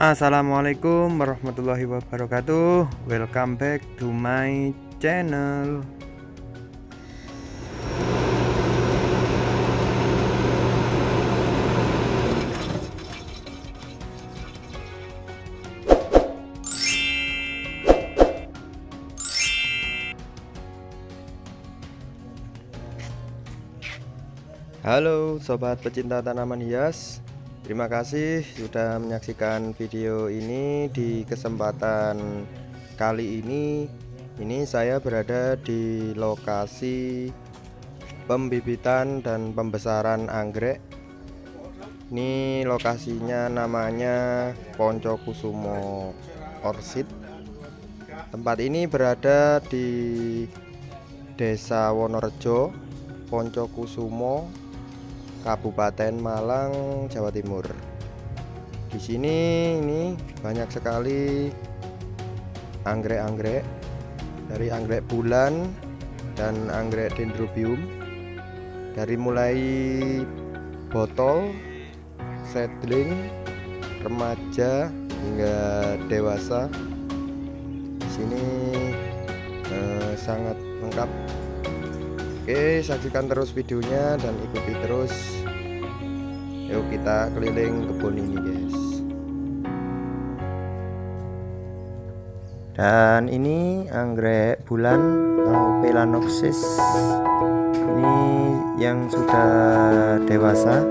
Assalamualaikum warahmatullahi wabarakatuh. Welcome back to my channel. Halo sobat pecinta tanaman hias, terima kasih sudah menyaksikan video ini. Di kesempatan kali ini saya berada di lokasi pembibitan dan pembesaran anggrek. Ini lokasinya namanya Poncokusumo Orchid. Tempat ini berada di Desa Wonorejo, Poncokusumo, Kabupaten Malang, Jawa Timur. Di sini ini banyak sekali anggrek-anggrek, dari anggrek bulan dan anggrek dendrobium, dari mulai botol, seedling, remaja hingga dewasa. Di sini sangat lengkap. Oke, saksikan terus videonya dan ikuti terus. Yuk kita keliling kebun ini, guys. Dan ini anggrek bulan atau Phalaenopsis. Ini yang sudah dewasa.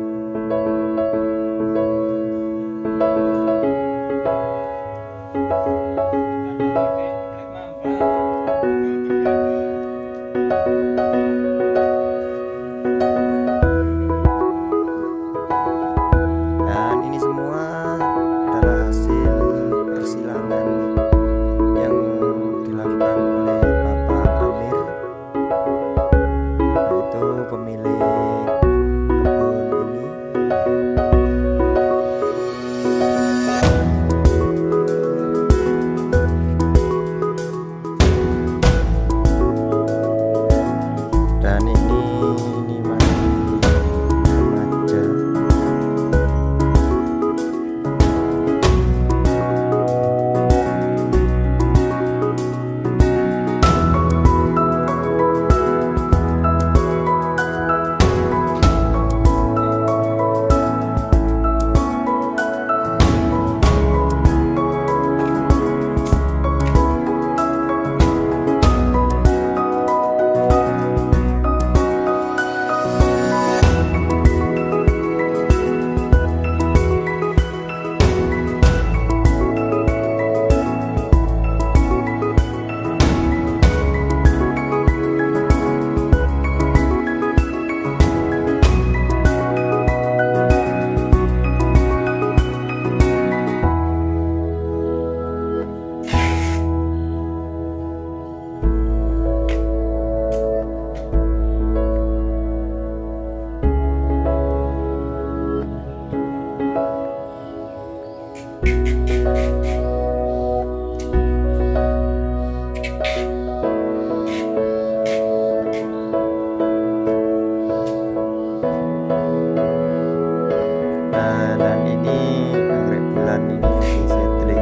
Dan ini anggrek bulan ini masih seedling.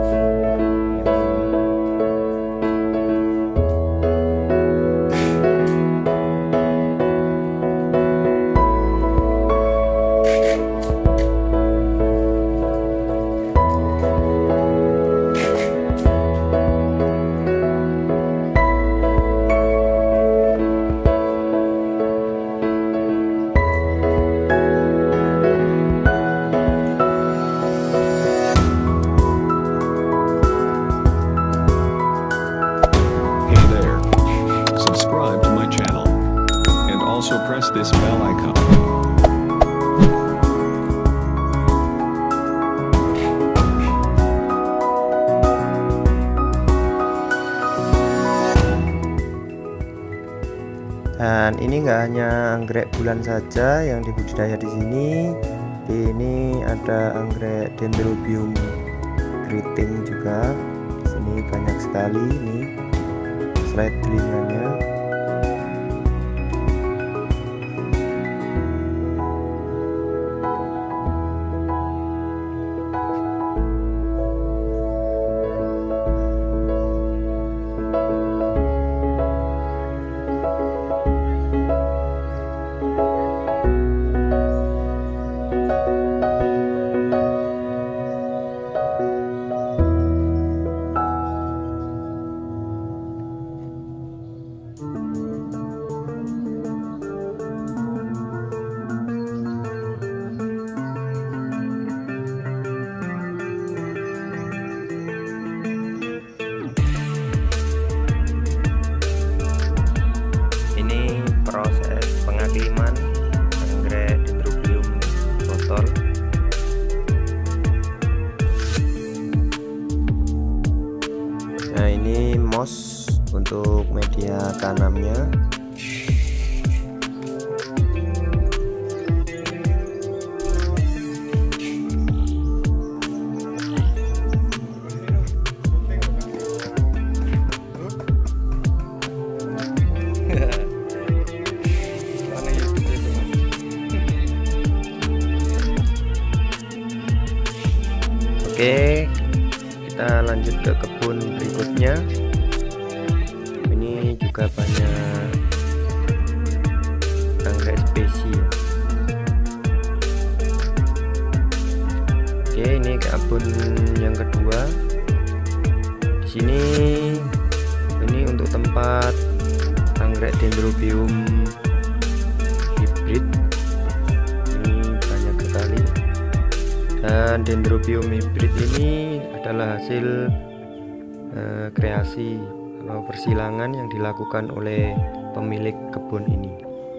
Also press this bell icon. Dan ini enggak hanya anggrek bulan saja yang dibudidaya di sini. Ini ada anggrek dendrobium keriting juga. Di sini banyak sekali ini seedlingannya. media tanamnya. Oke, kita lanjut ke kebun berikutnya. Ini juga banyak anggrek spesies. Oke, ini kebun yang kedua. Di sini ini untuk tempat anggrek Dendrobium hybrid. Ini banyak sekali. Dan Dendrobium hybrid ini adalah hasil kreasi atau persilangan yang dilakukan oleh pemilik kebun ini.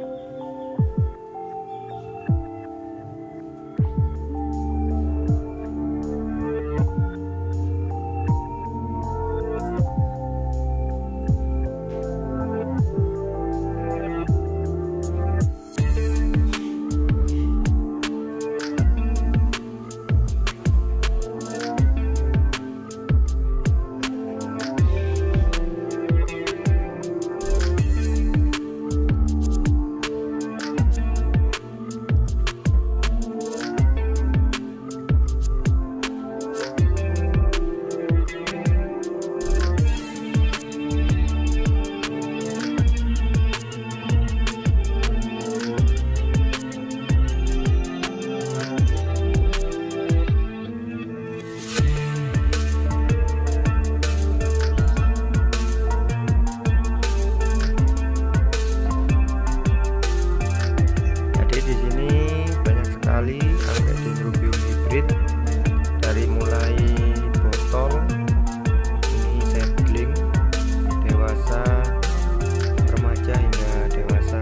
Anggrek Dendrobium hybrid, dari mulai botol, ini seedling, dewasa, remaja hingga dewasa.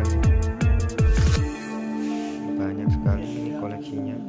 Banyak sekali ini koleksinya.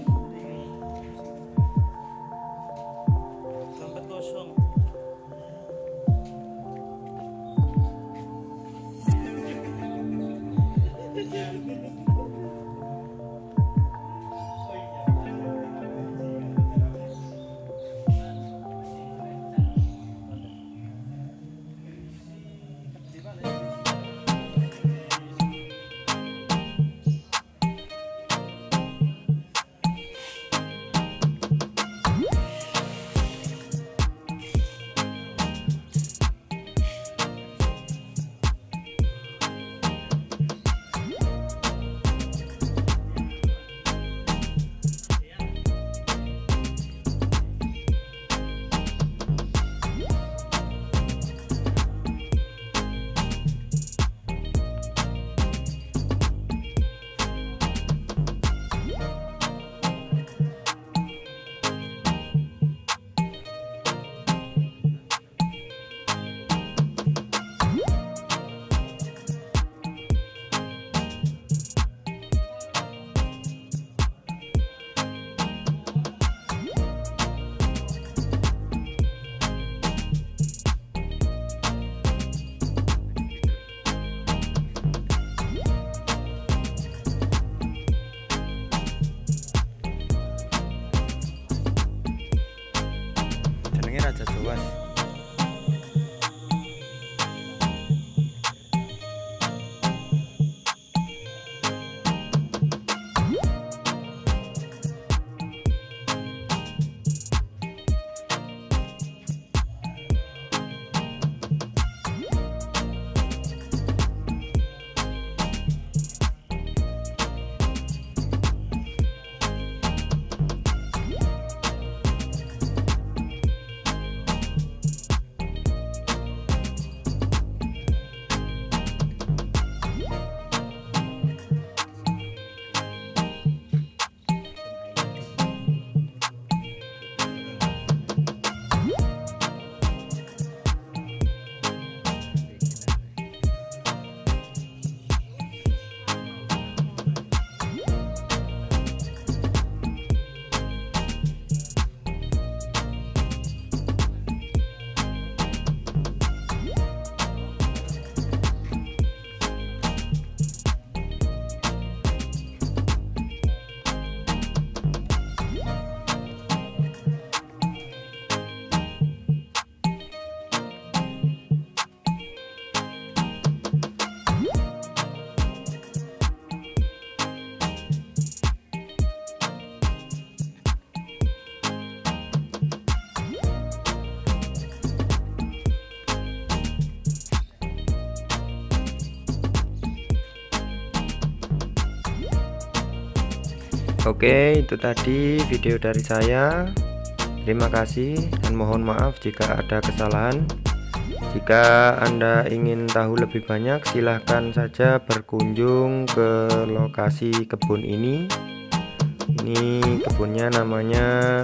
Oke, itu tadi video dari saya. Terima kasih dan mohon maaf jika ada kesalahan. Jika Anda ingin tahu lebih banyak, silahkan saja berkunjung ke lokasi kebun ini. Ini kebunnya namanya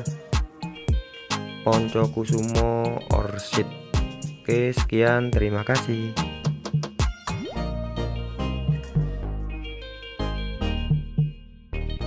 Poncokusumo Orchid. Oke, sekian, terima kasih.